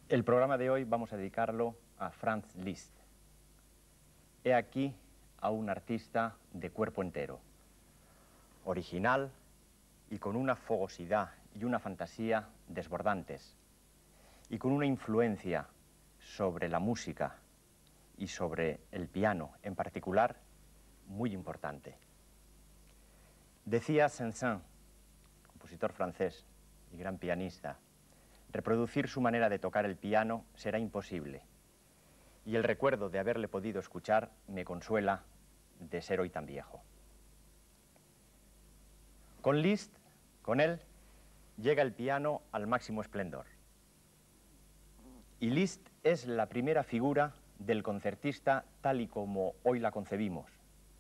El programa de hoy vamos a dedicarlo a Franz Liszt. He aquí a un artista de cuerpo entero, original y con una fogosidad y una fantasía desbordantes, y con una influencia sobre la música y sobre el piano en particular muy importante. Decía Saint-Saëns, compositor francés y gran pianista, reproducir su manera de tocar el piano será imposible, y el recuerdo de haberle podido escuchar me consuela de ser hoy tan viejo. Con Liszt, con él, llega el piano al máximo esplendor. Y Liszt es la primera figura del concertista tal y como hoy la concebimos.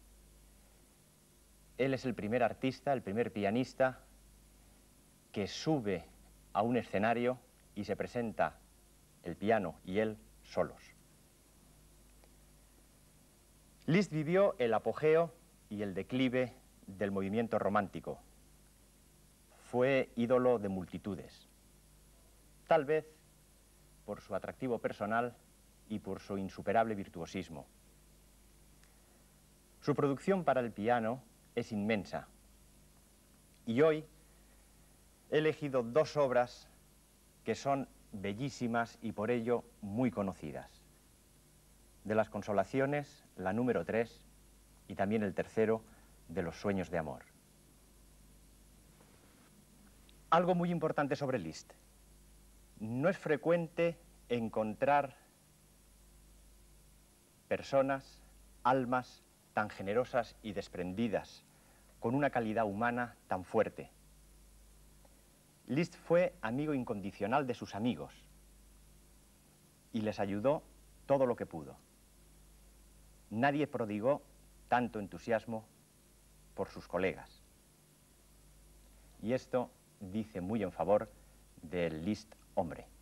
Él es el primer artista, el primer pianista que sube a un escenario y se presenta el piano y él solos. Liszt vivió el apogeo y el declive del movimiento romántico. Fue ídolo de multitudes, tal vez por su atractivo personal y por su insuperable virtuosismo. Su producción para el piano es inmensa, y hoy he elegido dos obras que son bellísimas y por ello muy conocidas. De las Consolaciones, la número 3 y también el tercero de los Sueños de Amor. Algo muy importante sobre Liszt. No es frecuente encontrar personas, almas tan generosas y desprendidas, con una calidad humana tan fuerte. Liszt fue amigo incondicional de sus amigos y les ayudó todo lo que pudo. Nadie prodigó tanto entusiasmo por sus colegas. Y esto dice muy en favor del Liszt hombre.